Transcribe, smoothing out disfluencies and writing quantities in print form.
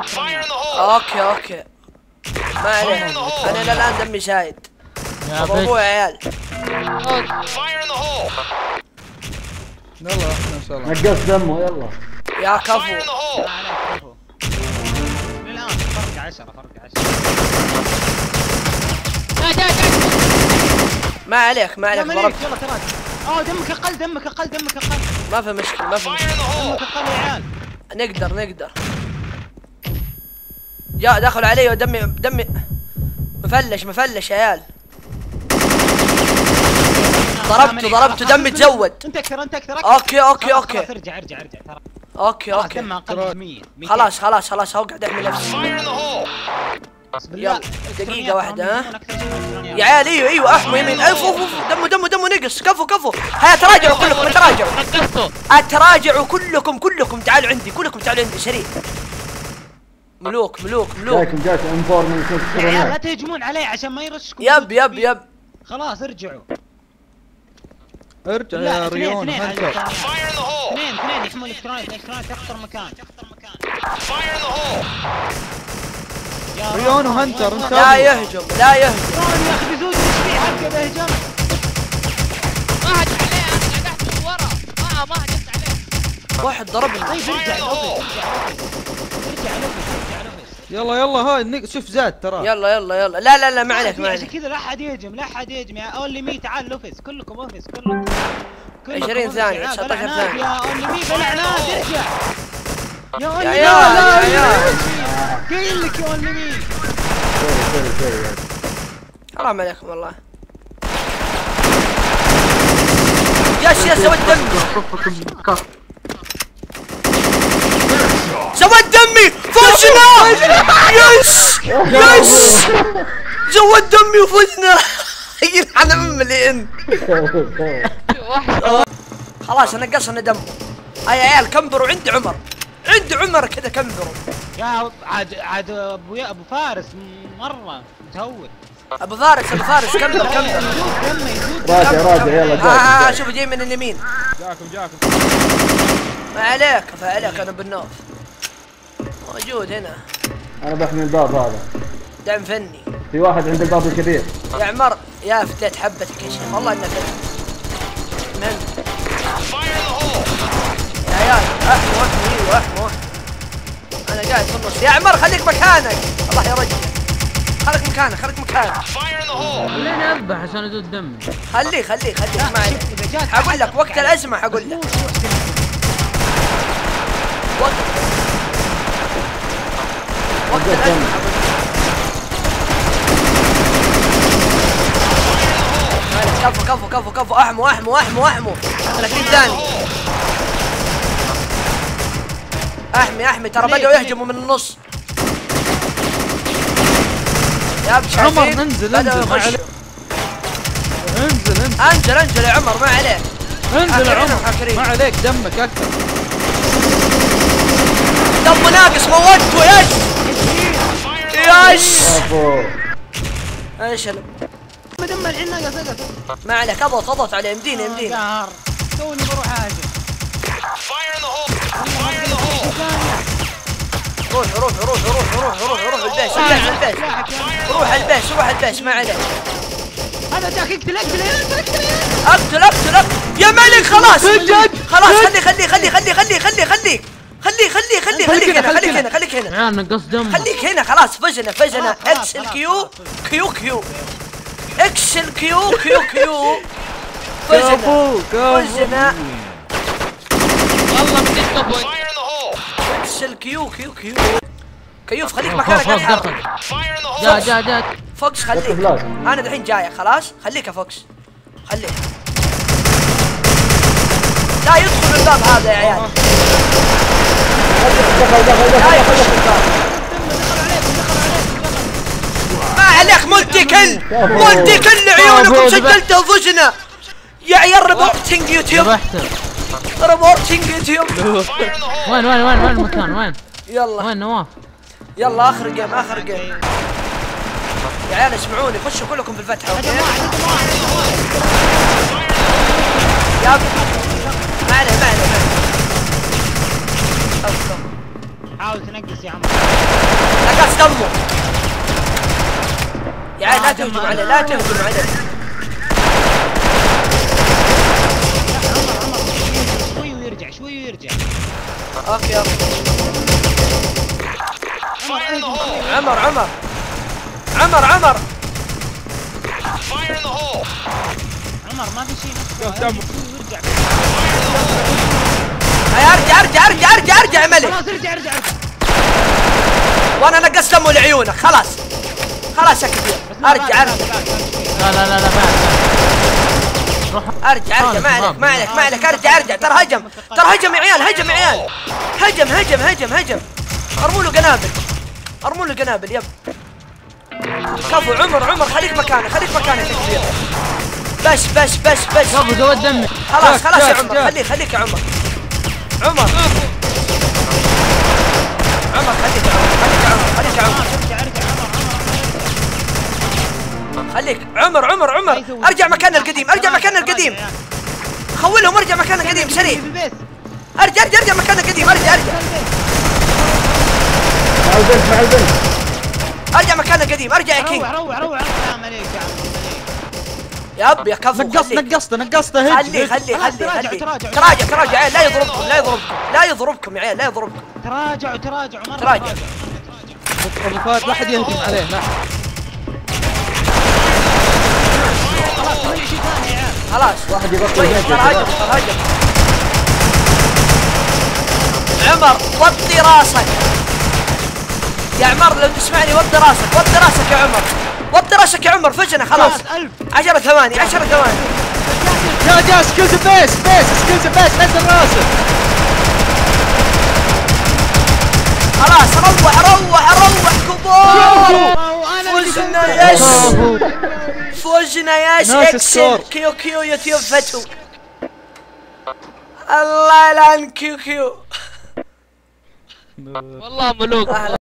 اوكي اوكي ما عليه. انا الان دمي شايد. ابوي يا عيال. يلا احنا ان شاء الله نقص دمه يلا يا كفو. للان فرق 10 جاي ما عليك ما عليك ضربت. يلا تراجع. دمك اقل ما في مشكلة ما في مشكلة. دمك اقل يا عيال. نقدر. جاء دخلوا علي ودمي مفلش يا عيال. ضربته دمي تزود. انت اكثر اوكي ارجع ترى. اوكي دمه اقل 100. خلاص هو قاعد احمي نفسي. يلا دقيقة واحدة ها يا عيال. ايوه احموا يمين. اوف دمه نقص. كفو هيا تراجعوا كلكم. تراجعوا كلكم تعالوا عندي. سريع. ملوك جاكم انفور من يا عيال لا تهجمون علي عشان ما يرشكم. يب خلاص ارجعوا. ارجع يا ريون هنتر. اثنين يحموا الالكترونيات اكثر مكان. ريون وهنتر لا يهجم. يا اخي بيزود التشبيه حقه بهجم. ما هجم عليه. انا قاعد من ورا. ما هجمت عليه. واحد ضربني. طيب ارجع لوفيس. يلا هاي شوف زاد ترى. يلا لا ما عليك عشان كذا لا احد يهجم يا اولي مي. تعال لوفيس كلكم اوفيس كلكم 20 ثانية 19 ثانية. يا اولي مي بلعنات ارجع يا اولي مي. يا قايل لك يا اولي مي. حرام عليكم والله. سواد دمي فزنا. يس زود دمي وفزنا. يلعن عملين. خلاص انا قصنا دم. يا عيال كمبروا عندي عمر كذا كمبروا. يا عاد ابو فارس مره متهور. ابو فارس كمبر. راجع يلا شوف جاي من اليمين. جاكم ما عليك انا بالنوف موجود هنا. انا بحمي الباب هذا. دعم فني. في واحد عند الباب الكبير يا عمر يا فتيت حبتك يا شيخ والله انك المهم يا عيال احموا. انا قاعد في النص. يا عمر خليك مكانك. الله يرجع. خليك مكانك. خليني اذبح عشان ازود دمي. خليك اسمعني. حقول لك وقت الازمه حقول لك. وقت الازمه كفو احموا 30 ثانية. احمي ترى بدأوا يهجموا من النص. يا ابو عمر انزل يا عمر ما عليك. انزل يا عمر ما عليك دمك اكثر. دمه ناقص موته. يس ايش دم الحين ناقص. ما عليك. اضغط عليه. يمدينا توني بروح اهاجم. روح البيس ما عليك. هذا جاك اقتل يا ملك. خلاص خليك هنا. نقص دم. خليك هنا خلاص. فزنا. اكس الكيو فزنا. والله بديت كفو. اكس الكيو كيوف خليك مكانك. جا فوكس خليك. انا دحين جايك خلاص. خليك يا فوكس. لا يدخل الباب هذا يا عيال. لا يخش الباب. ما عليك. مولتي كل عيونكم سجلته وفزنا يا عيال. ريبورتنج يوتيوب. وين المكان وين؟ يلا وين نواف؟ يلا اخر جيم يا عيال اسمعوني. خشوا كلكم في الفتحة. اوكي يا ما عليه. حاول تنقص يا عم. نقص دمه يا عيال. لا تهجم عليه، لا تهجم عليه. شوي ويرجع، شوي ويرجع. اوكي اوكي. عمر عمر عمر عمر عمر ما في شيء. ويرجع. ارجع ارجع ارجع ارجع ارجع يا ملك. خلاص ارجع ارجع ارجع. وانا نقص دمه لعيونك. خلاص خلاص يا كبير. ارجع ارجع. لا لا لا لا ارجع ارجع. ما عليك ما عليك ما عليك. ارجع ارجع. ترى هجم، ترى هجم يا عيال. هجم يا عيال. هجم هجم هجم هجم. ارموا له قنابل، ارموا له قنابل. يب كفو. عمر عمر خليك مكانك، خليك مكانك يا كبير. بس بس بس بس. كفو زود دمي. خلاص خلاص يا عمر. خليك خليك يا عمر. عمر عمر خليك يا عمر. خليك يا عمر. خليك يا عمر. ارجع ارجع عمر. خليك عمر عمر عمر. ارجع مكان القديم، ارجع مكان القديم. خولهم. ارجع مكان القديم سريع. ارجع ارجع ارجع مكان القديم. ارجع ارجع. مع البنت مع البنت. ارجع مكان القديم. ارجع يا كينج. روح روح روح. سلام عليك يا عم. ياب يا كفو. نقصته خليه خليه خليه خليه. تراجع تراجع يا عيال. لا يضربكم لا يضربكم لا يضربكم يا عيال. لا يضربكم. تراجعوا تراجعوا مرة. تراجع. ابو فهد لا احد يهجم عليه. لا خلاص ما في شيء ثاني يا عيال. خلاص. واحد يغطي طيب البنت. ترى هجم ترى هجم. عمر وطي راسك يا عمر. لو تسمعني وطي راسك. وطي راسك يا عمر. وطي راسك يا عمر. فجنا خلاص. 10 ثواني 10 ثواني. يا سكيلز بيس سكيلز بيس. نزل راسه. خلاص روح روح روح كبار. فزنا يس. فزنا يس. اكسل كيو كيو يوتيوب فتو. الله يلعن كيو كيو. والله ملوك.